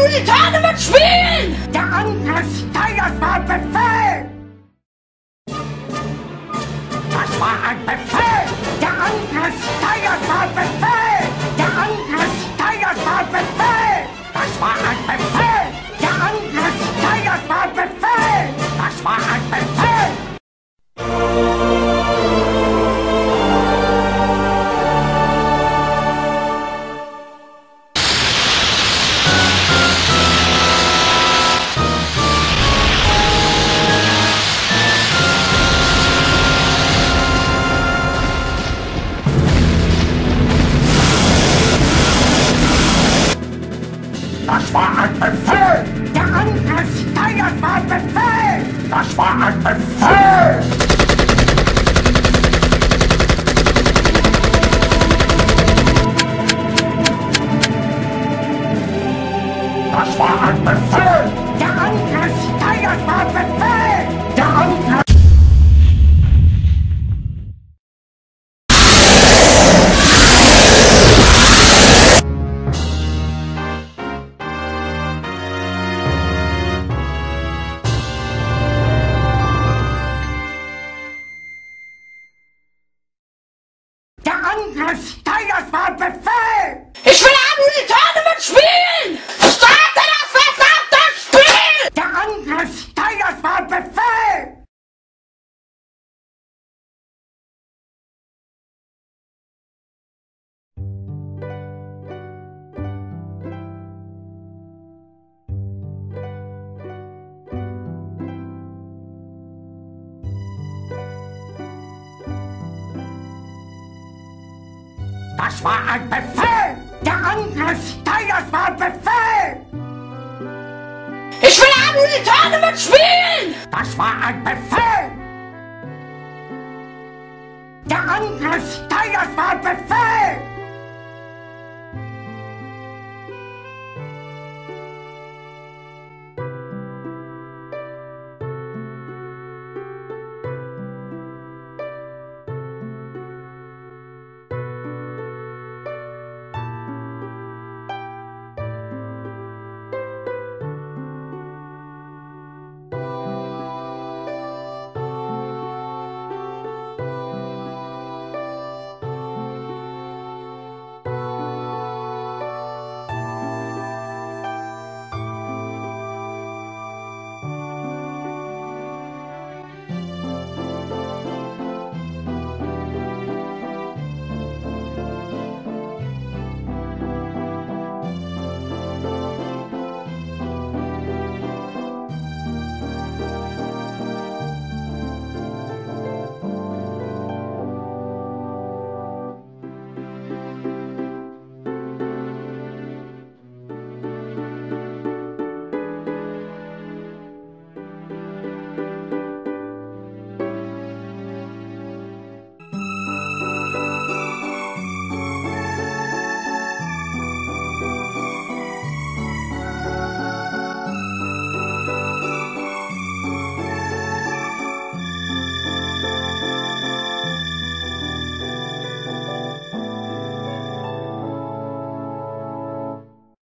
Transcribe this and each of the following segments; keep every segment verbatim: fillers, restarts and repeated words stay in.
nur die Tournament spielen! Der Angriff Tigers war Befehl! Das war ein Befehl! Der Angriff Tigers war Befehl! Der Angriff Tigers war Befehl! Das war ein Befehl! Der Angriff Tigers war Befehl! Das war ein Befehl! Das war ein Befehl! Der Angriff Tigers war Befehl! Das war ein Befehl! Das war ein Befehl! Der Angriff Tigers war Befehl! Der Angriff... Der Angriff Tigers war Befehl! Ich will auch nur die Tournament spielen! Starte das verdammte Spiel! Der Angriff Tigers war Befehl! Das war ein Befehl! Der Angriff Tigers war Befehl! Ich will auch nur die Tournament spielen! Das war ein Befehl! Der Angriff Tigers war Befehl!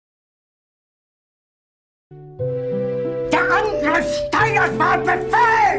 Der Angriff Tigers war Befehl!